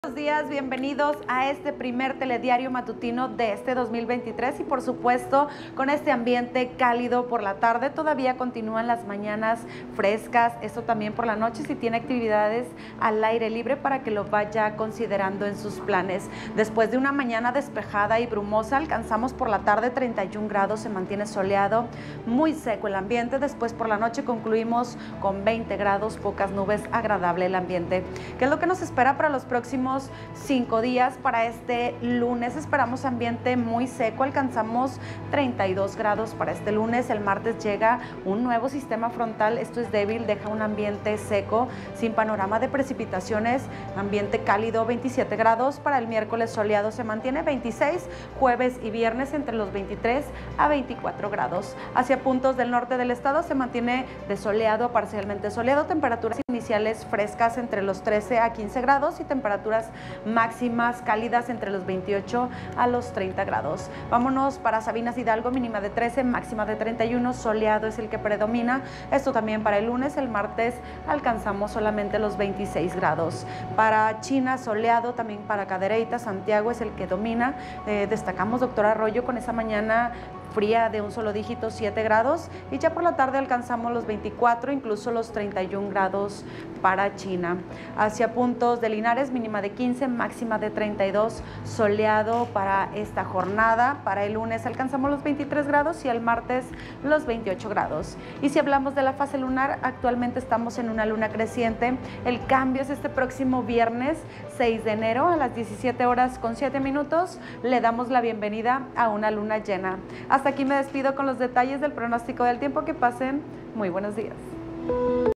Buenos días, bienvenidos a este primer telediario matutino de este 2023 y por supuesto con este ambiente cálido por la tarde. Todavía continúan las mañanas frescas, esto también por la noche si tiene actividades al aire libre para que lo vaya considerando en sus planes. Después de una mañana despejada y brumosa alcanzamos por la tarde 31 grados, se mantiene soleado, muy seco el ambiente. Después por la noche concluimos con 20 grados, pocas nubes, agradable el ambiente. ¿Qué es lo que nos espera para los próximos 5 días? Para este lunes esperamos ambiente muy seco, alcanzamos 32 grados para este lunes. El martes llega un nuevo sistema frontal, esto es débil, deja un ambiente seco, sin panorama de precipitaciones, ambiente cálido, 27 grados. Para el miércoles soleado se mantiene 26, jueves y viernes entre los 23 a 24 grados. Hacia puntos del norte del estado se mantiene de soleado a parcialmente soleado, temperaturas iniciales frescas entre los 13 a 15 grados y temperaturas máximas cálidas entre los 28 a los 30 grados. Vámonos para Sabinas Hidalgo, mínima de 13, máxima de 31, soleado es el que predomina. Esto también para el lunes. El martes alcanzamos solamente los 26 grados. Para China, soleado, también para Cadereyta, Santiago es el que domina. Destacamos Doctor Arroyo con esa mañana fría de un solo dígito, 7 grados, y ya por la tarde alcanzamos los 24, incluso los 31 grados para China. Hacia puntos de Linares, mínima de 15, máxima de 32, soleado para esta jornada. Para el lunes alcanzamos los 23 grados y el martes los 28 grados. Y si hablamos de la fase lunar, actualmente estamos en una luna creciente. El cambio es este próximo viernes 6 de enero a las 17 horas con 7 minutos. Le damos la bienvenida a una luna llena. Hasta aquí me despido con los detalles del pronóstico del tiempo. Que pasen muy buenos días.